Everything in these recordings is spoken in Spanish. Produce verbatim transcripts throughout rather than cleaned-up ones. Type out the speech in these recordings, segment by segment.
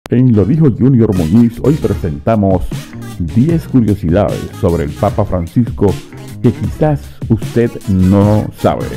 En Lo Dijo Junior Muñiz, hoy presentamos diez curiosidades sobre el Papa Francisco que quizás usted no sabe.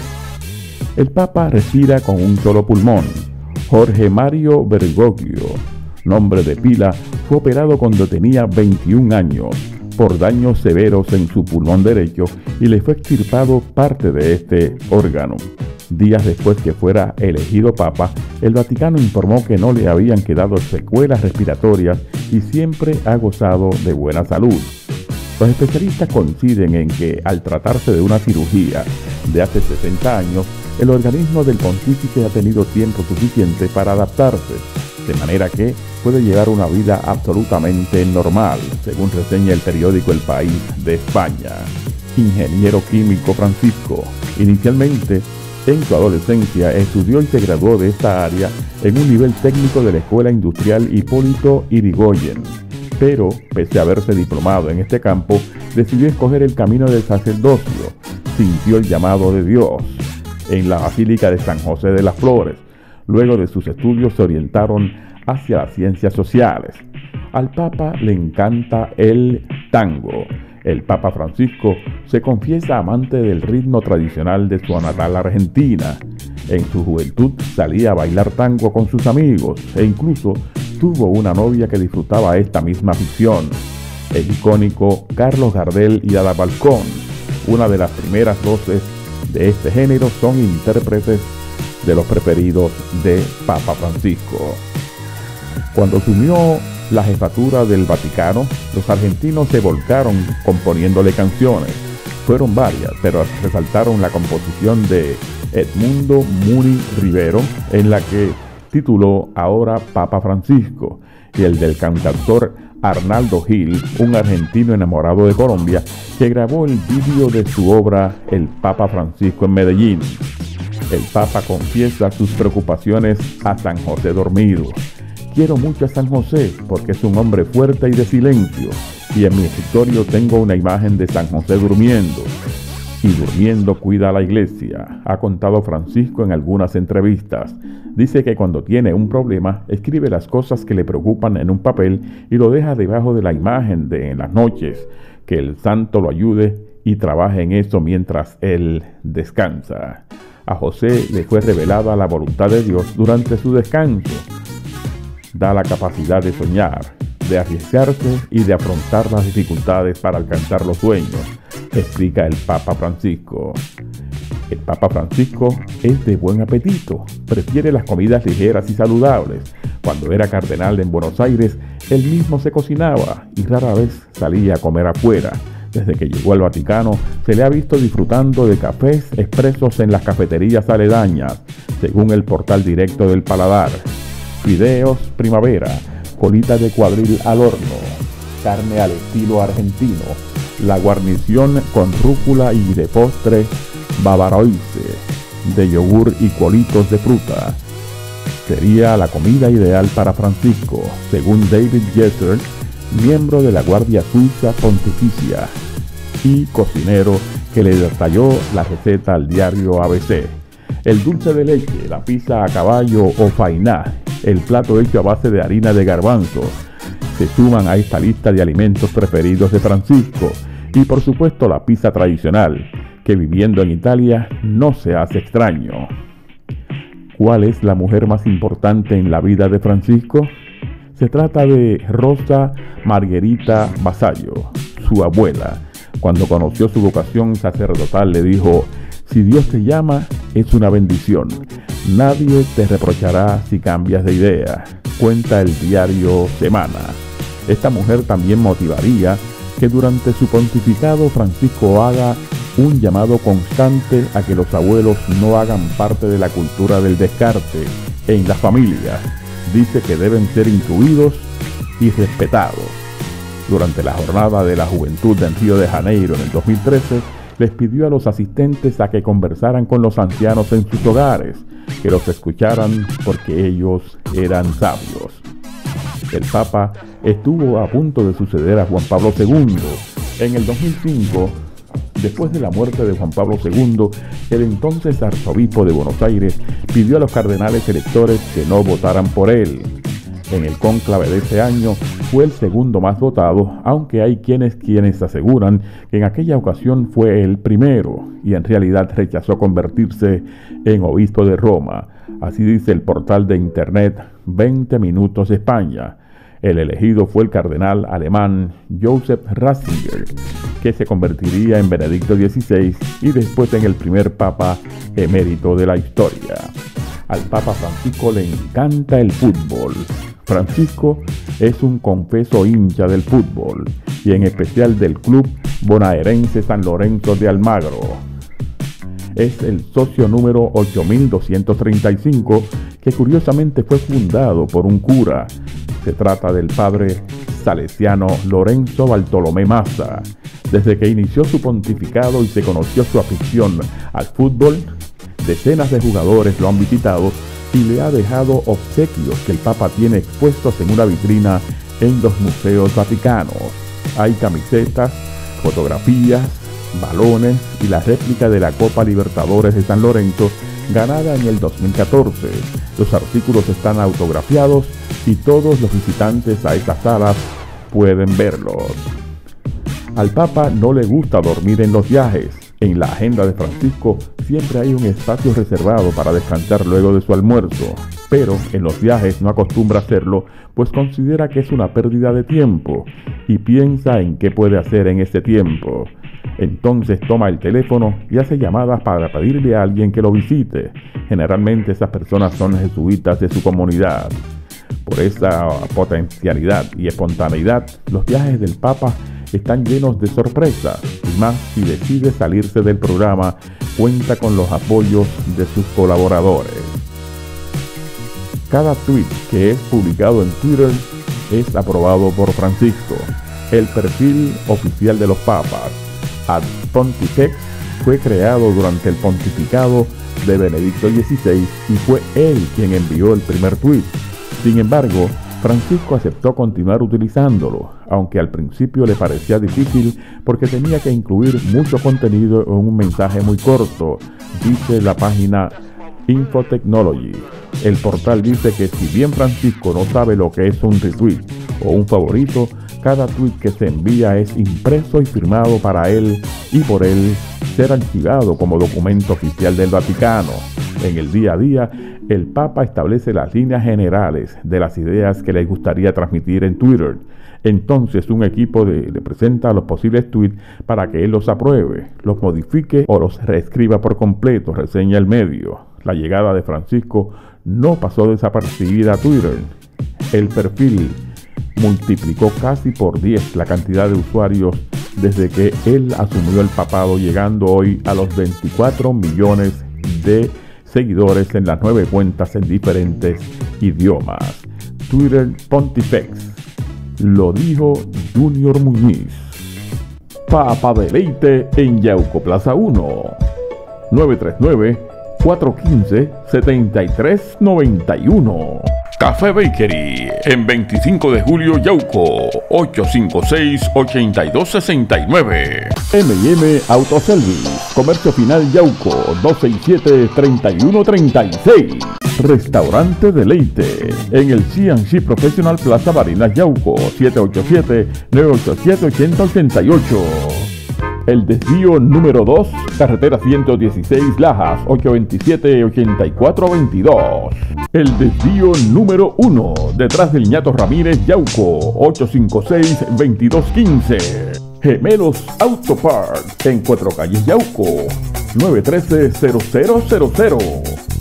El Papa respira con un solo pulmón. Jorge Mario Bergoglio, nombre de pila, fue operado cuando tenía veintiún años por daños severos en su pulmón derecho y le fue extirpado parte de este órgano. Días después que fuera elegido Papa, el Vaticano informó que no le habían quedado secuelas respiratorias y siempre ha gozado de buena salud. Los especialistas coinciden en que, al tratarse de una cirugía de hace sesenta años, el organismo del pontífice ha tenido tiempo suficiente para adaptarse, de manera que puede llevar una vida absolutamente normal, según reseña el periódico El País de España. Ingeniero químico Francisco, inicialmente, en su adolescencia estudió y se graduó de esta área en un nivel técnico de la Escuela Industrial Hipólito Yrigoyen, pero pese a haberse diplomado en este campo, decidió escoger el camino del sacerdocio. Sintió el llamado de Dios en la Basílica de San José de las Flores. Luego de sus estudios se orientaron hacia las ciencias sociales. Al Papa le encanta el tango. El Papa Francisco se confiesa amante del ritmo tradicional de su natal Argentina. En su juventud salía a bailar tango con sus amigos e incluso tuvo una novia que disfrutaba esta misma afición. El icónico Carlos Gardel y Ada Balcón, una de las primeras voces de este género, son intérpretes de los preferidos de Papa Francisco. Cuando asumió la jefatura del Vaticano, los argentinos se volcaron componiéndole canciones. Fueron varias, pero resaltaron la composición de Edmundo Muri Rivero, en la que tituló Ahora Papa Francisco, y el del cantautor Arnaldo Gil, un argentino enamorado de Colombia, que grabó el vídeo de su obra El Papa Francisco en Medellín. El Papa confiesa sus preocupaciones a San José dormido. Quiero mucho a San José porque es un hombre fuerte y de silencio, y en mi escritorio tengo una imagen de San José durmiendo, y durmiendo cuida a la iglesia, ha contado Francisco en algunas entrevistas. Dice que cuando tiene un problema, escribe las cosas que le preocupan en un papel y lo deja debajo de la imagen de en las noches, que el santo lo ayude y trabaje en eso mientras él descansa. A José le fue revelada la voluntad de Dios durante su descanso. Da la capacidad de soñar, de arriesgarse y de afrontar las dificultades para alcanzar los sueños, explica el Papa Francisco. El Papa Francisco es de buen apetito, prefiere las comidas ligeras y saludables. Cuando era cardenal en Buenos Aires, él mismo se cocinaba y rara vez salía a comer afuera. Desde que llegó al Vaticano, se le ha visto disfrutando de cafés expresos en las cafeterías aledañas, según el portal directo del Paladar. Fideos primavera, colita de cuadril al horno, carne al estilo argentino, la guarnición con rúcula y de postre bavaroise, de yogur y colitos de fruta. Sería la comida ideal para Francisco, según David Jesser, miembro de la Guardia Suiza Pontificia y cocinero que le detalló la receta al diario A B C. El dulce de leche, la pizza a caballo o fainá, el plato hecho a base de harina de garbanzo, se suman a esta lista de alimentos preferidos de Francisco. Y por supuesto la pizza tradicional, que viviendo en Italia no se hace extraño. ¿Cuál es la mujer más importante en la vida de Francisco? Se trata de Rosa Margherita Basallo, su abuela. Cuando conoció su vocación sacerdotal le dijo: si Dios te llama, es una bendición. Nadie te reprochará si cambias de idea, cuenta el diario Semana. Esta mujer también motivaría que durante su pontificado Francisco haga un llamado constante a que los abuelos no hagan parte de la cultura del descarte en las familias. Dice que deben ser incluidos y respetados. Durante la jornada de la juventud en Río de Janeiro en el dos mil trece, les pidió a los asistentes a que conversaran con los ancianos en sus hogares, que los escucharan porque ellos eran sabios. El Papa estuvo a punto de suceder a Juan Pablo segundo. En el dos mil cinco, después de la muerte de Juan Pablo segundo, el entonces arzobispo de Buenos Aires pidió a los cardenales electores que no votaran por él. En el cónclave de ese año fue el segundo más votado, aunque hay quienes quienes aseguran que en aquella ocasión fue el primero y en realidad rechazó convertirse en obispo de Roma. Así dice el portal de internet veinte Minutos España. El elegido fue el cardenal alemán Joseph Ratzinger, que se convertiría en Benedicto dieciséis y después en el primer papa emérito de la historia. Al Papa Francisco le encanta el fútbol. Francisco es un confeso hincha del fútbol y en especial del club bonaerense San Lorenzo de Almagro. Es el socio número ocho mil doscientos treinta y cinco, que curiosamente fue fundado por un cura. Se trata del padre salesiano Lorenzo Bartolomé Massa. Desde que inició su pontificado y se conoció su afición al fútbol, decenas de jugadores lo han visitado y le ha dejado obsequios que el Papa tiene expuestos en una vitrina en los museos vaticanos. Hay camisetas, fotografías, balones y la réplica de la Copa Libertadores de San Lorenzo ganada en el dos mil catorce. Los artículos están autografiados y todos los visitantes a estas salas pueden verlos. Al Papa no le gusta dormir en los viajes. En la agenda de Francisco siempre hay un espacio reservado para descansar luego de su almuerzo, pero en los viajes no acostumbra hacerlo, pues considera que es una pérdida de tiempo y piensa en qué puede hacer en ese tiempo. Entonces toma el teléfono y hace llamadas para pedirle a alguien que lo visite. Generalmente esas personas son jesuitas de su comunidad. Por esa potencialidad y espontaneidad, los viajes del Papa están llenos de sorpresas, y más si decide salirse del programa, cuenta con los apoyos de sus colaboradores. Cada tweet que es publicado en Twitter es aprobado por Francisco. El perfil oficial de los papas, Ad Pontifex, fue creado durante el pontificado de Benedicto dieciséis y fue él quien envió el primer tweet. Sin embargo, Francisco aceptó continuar utilizándolo, aunque al principio le parecía difícil porque tenía que incluir mucho contenido en un mensaje muy corto, dice la página Infotechnology. El portal dice que si bien Francisco no sabe lo que es un retweet o un favorito, cada tweet que se envía es impreso y firmado para él y por él ser archivado como documento oficial del Vaticano. En el día a día, el Papa establece las líneas generales de las ideas que le gustaría transmitir en Twitter. Entonces un equipo de, le presenta los posibles tweets para que él los apruebe, los modifique o los reescriba por completo, reseña el medio. La llegada de Francisco no pasó desapercibida a Twitter. El perfil multiplicó casi por diez la cantidad de usuarios desde que él asumió el papado, llegando hoy a los veinticuatro millones de seguidores en las nueve cuentas en diferentes idiomas. Twitter Pontifex. Lo dijo Junior Muñiz. Papa Deleite en Yauco Plaza uno. nueve tres nueve, cuatro uno cinco, siete tres nueve uno. Café Bakery en veinticinco de julio Yauco, ocho cinco seis, ocho dos seis nueve. M y M Autoservice, Comercio Final Yauco, dos seis siete, tres uno tres seis. Restaurante Deleite en el C and C Professional Plaza Barinas Yauco, siete ocho siete, nueve ocho siete, ocho cero ocho ocho. El desvío número dos, carretera ciento dieciséis Lajas, ocho dos siete, ocho cuatro dos dos. El desvío número uno, detrás del Ñato Ramírez Yauco, ocho cinco seis, dos dos uno cinco. Gemelos Auto Parts en Cuatro Calles Yauco, nueve uno tres, cero cero cero cero.